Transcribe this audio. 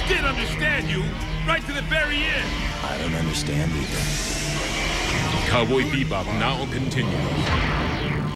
Didn't understand you. Right to the very end. I don't understand either. Cowboy Bebop now continues.